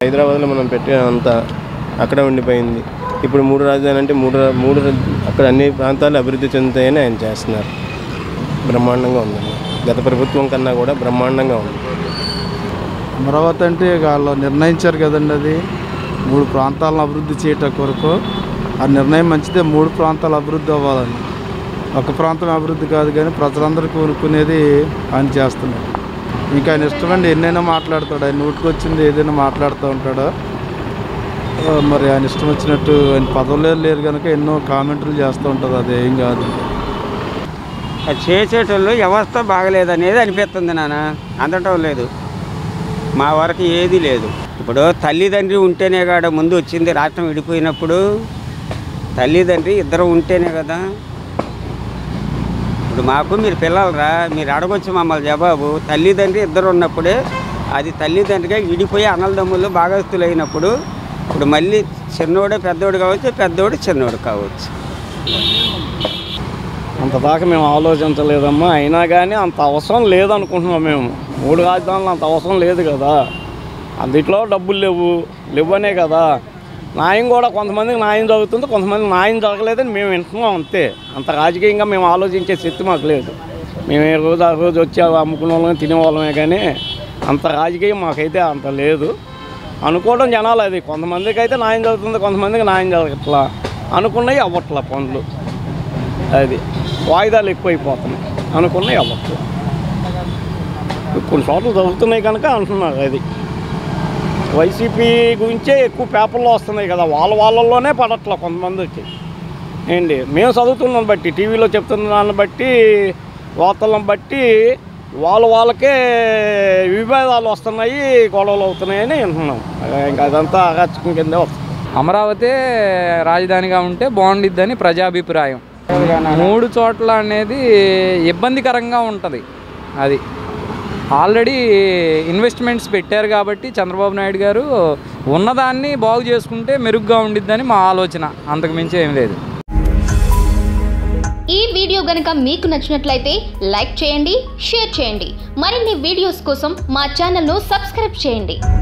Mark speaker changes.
Speaker 1: హైదరాబాద్లో మనం పెట్టినంత అక్కడ ఉండిపోయింది. ఇప్పుడు 3 రాజధానులు అంటే మూడు అక్కడ అన్ని ప్రాంతాలు అభివృద్ధి చెందుతాయని ఆయన చేస్తున్నారు. బ్రహ్మాండంగా ఉందండి. గత ప్రభుత్వం కన్నా కూడా బ్రహ్మాండంగా ఉంది.
Speaker 2: అమరావతి అంటే వాళ్ళు నిర్ణయించారు కదండి, అది 3 ప్రాంతాలను అభివృద్ధి చేయటం కొరకు. ఆ నిర్ణయం మంచిదే, 3 ప్రాంతాలు అభివృద్ధి అవ్వాలని. ఒక ప్రాంతం అభివృద్ధి కాదు, కానీ ప్రజలందరూ కోరుకునేది ఆయన చేస్తున్నారు. ఇంకా ఆయన ఇష్టమండి, ఎన్నైనా మాట్లాడతాడు. ఆయన నోటికి వచ్చింది ఏదైనా మాట్లాడుతూ ఉంటాడు. మరి ఆయన ఇష్టం వచ్చినట్టు ఆయన పదవులు లేరు కనుక ఎన్నో కామెంట్లు చేస్తూ ఉంటుంది. అది ఏం కాదు,
Speaker 3: అది చేసేటోళ్ళు వ్యవస్థ బాగలేదనేది అనిపిస్తుంది. అందటం లేదు, మా వరకు ఏది లేదు. ఇప్పుడు తల్లిదండ్రి ఉంటేనే కాడ ముందు వచ్చింది. రాష్ట్రం విడిపోయినప్పుడు తల్లిదండ్రి ఇద్దరు ఉంటేనే కదా. ఇప్పుడు మాకు మీరు పిల్లలరా, మీరు అడగొచ్చు మమ్మల్ని జవాబు. తల్లిదండ్రి ఇద్దరు ఉన్నప్పుడే అది తల్లిదండ్రిగా విడిపోయి అన్నదమ్ములు భాగస్తులు అయినప్పుడు ఇప్పుడు మళ్ళీ చిన్నోడే పెద్దోడు కావచ్చు, పెద్దోడు చిన్నోడు కావచ్చు.
Speaker 4: అంతదాకా మేము ఆలోచించలేదమ్మా. అయినా కానీ అంత అవసరం లేదనుకుంటున్నాం మేము. 3 రాజధానులు అంత అవసరం లేదు కదా. అందుట్లో డబ్బులు లేవనే కదా. న్యాయం కూడా కొంతమందికి న్యాయం జరుగుతుంది, కొంతమంది న్యాయం జరగలేదని మేము వింటున్నాం అంతే. అంత రాజకీయంగా మేము ఆలోచించే శక్తి మాకు లేదు. మేము ఏ రోజు ఆ రోజు వచ్చి అమ్ముకునే వాళ్ళమే, తినేవాళ్ళమే, కానీ అంత రాజకీయం మాకైతే అంత లేదు. అనుకోవడం జనాలు అది. కొంతమందికి అయితే న్యాయం జరుగుతుంది, కొంతమందికి న్యాయం జరగట్లా. అనుకున్నవి అవ్వట్లా పనులు. అది వాయిదాలు ఎక్కువైపోతున్నాయి. అనుకున్నవి అవ్వట్లా. కొన్ని చోట్ల జరుగుతున్నాయి కనుక అంటున్నారు. అది వైసీపీ గురించే ఎక్కువ పేపర్లో వస్తున్నాయి కదా. వాళ్ళలోనే పడట్లా కొంతమందికి. ఏంటి మేము చదువుతున్నాం బట్టి, టీవీలో చెప్తున్న దాన్ని బట్టి, వార్తలను బట్టి వాళ్ళకే విభేదాలు వస్తున్నాయి, గొడవలు అవుతున్నాయని వింటున్నాం. ఇంకా అదంతా అరాచకం కిందే వస్తుంది.
Speaker 5: అమరావతి రాజధానిగా ఉంటే బాగుండిద్దని ప్రజాభిప్రాయం. 3 చోట్ల అనేది ఇబ్బందికరంగా ఉంటుంది. అది ఆల్రెడీ ఇన్వెస్ట్మెంట్స్ పెట్టారు కాబట్టి చంద్రబాబు నాయుడు గారు ఉన్నదాన్ని బాగు చేసుకుంటే మెరుగ్గా ఉండిద్దని మా ఆలోచన. అంతకుమించి ఏం లేదు.
Speaker 6: ఈ వీడియో గనుక మీకు నచ్చినట్లయితే లైక్ చేయండి, షేర్ చేయండి. మరిన్ని వీడియోస్ కోసం మా ఛానల్ను సబ్స్క్రైబ్ చేయండి.